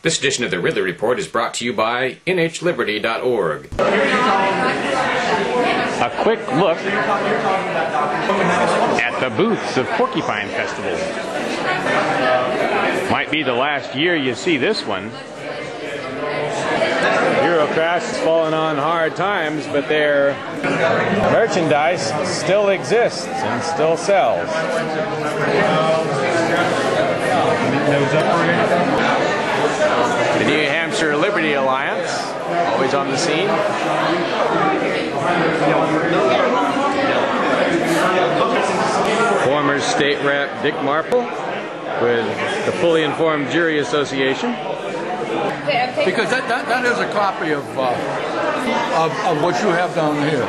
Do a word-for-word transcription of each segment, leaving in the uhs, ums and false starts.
This edition of the Ridley Report is brought to you by N H liberty dot org. A quick look at the booths of Porcupine Festival. Might be the last year you see this one. Bureaucrash has fallen on hard times, but their merchandise still exists and still sells. The New Hampshire Liberty Alliance, always on the scene. Former State Rep Dick Marple with the Fully Informed Jury Association. Because that, that, that is a copy of, uh, of, of what you have down here.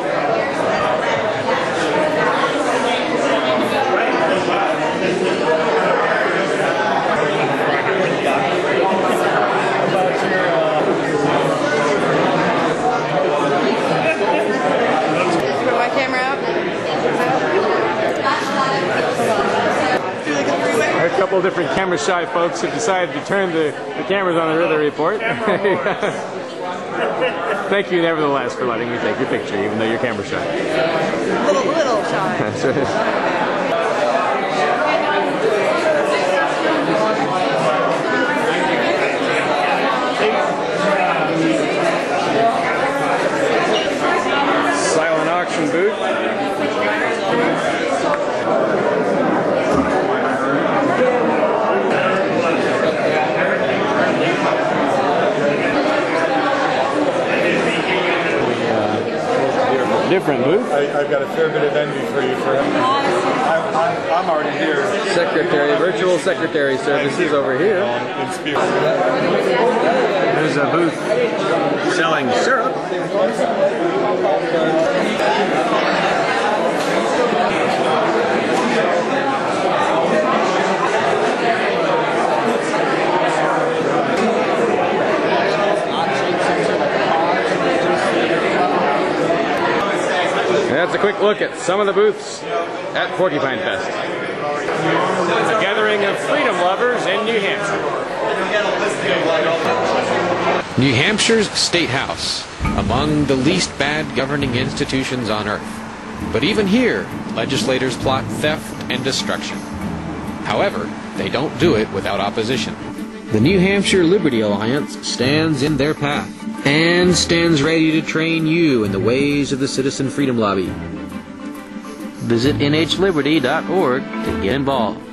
Put my camera out. A couple of different camera shy folks have decided to turn the, the cameras on the Ridley Report. Thank you nevertheless for letting me take your picture, even though you're camera shy. Little, little shy. That's right. Silent auction booth. Different booth. I, I've got a fair bit of envy for you for him. I'm, I'm, I'm already here. Secretary, virtual secretary services over here. There's a booth selling syrup. That's a quick look at some of the booths at Porcupine Fest. A gathering of freedom lovers in New Hampshire. New Hampshire's State House, among the least bad governing institutions on earth. But even here, legislators plot theft and destruction. However, they don't do it without opposition. The New Hampshire Liberty Alliance stands in their path and stands ready to train you in the ways of the Citizen Freedom Lobby. Visit N H liberty dot org to get involved.